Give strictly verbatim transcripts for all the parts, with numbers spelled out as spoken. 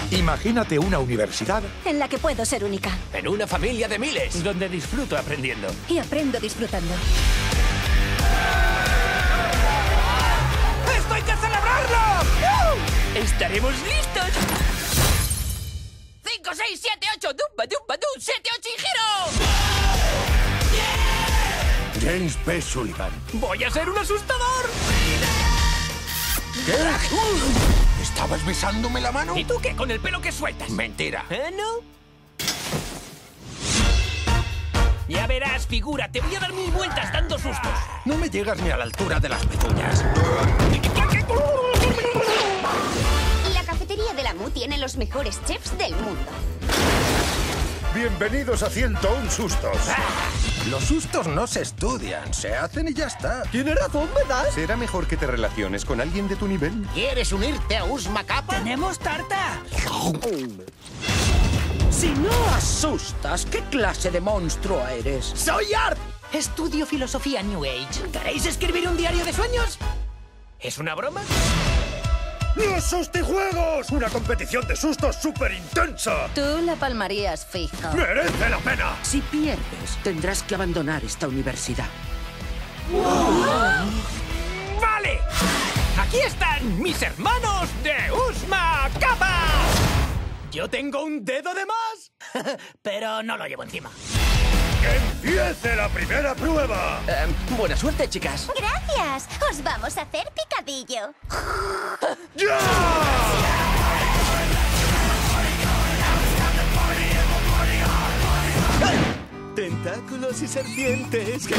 Imagínate una universidad en la que puedo ser única. En una familia de miles. Donde disfruto aprendiendo. Y aprendo disfrutando. ¡Esto hay que celebrarlo! ¡Uh! ¡Estaremos listos! ¡Cinco, seis, siete, ocho! ¡Dumba, dumba, dum! ¡Siete, ocho y giro! James P. Sullivan. ¡Voy a ser un asustador! ¿Qué? Uh, ¿Estabas besándome la mano? ¿Y tú qué? ¿Con el pelo que sueltas? Mentira. ¿Eh, no? Ya verás, figura. Te voy a dar mil vueltas dando sustos. No me llegas ni a la altura de las pezuñas. La cafetería de la M U tiene los mejores chefs del mundo. Bienvenidos a ciento uno sustos. Ah, los sustos no se estudian, se hacen y ya está. Tienes razón, ¿verdad? ¿Será mejor que te relaciones con alguien de tu nivel? ¿Quieres unirte a Usma Kappa? ¡Tenemos tarta! Si no asustas, ¿qué clase de monstruo eres? ¡Soy Art! Estudio filosofía New Age. ¿Queréis escribir un diario de sueños? ¿Es una broma? ¡Los sustijuegos! Una competición de sustos súper intensa. Tú la palmarías fijo. ¡Merece la pena! Si pierdes, tendrás que abandonar esta universidad. ¡Vale! Aquí están mis hermanos de Usma Kappa. Yo tengo un dedo de más, pero no lo llevo encima. ¡Que empiece la primera prueba! Eh, buena suerte, chicas. Gracias. Os vamos a hacer picadillo. ¡Ya! Tentáculos y serpientes.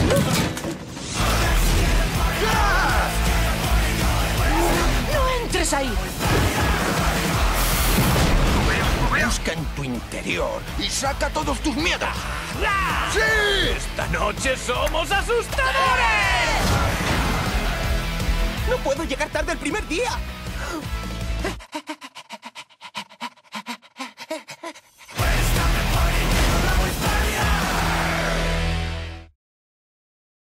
¡No entres ahí! Busca en tu interior y saca todos tus miedos. ¡Ah! ¡Sí! ¡Esta noche somos asustadores! ¡No puedo llegar tarde el primer día!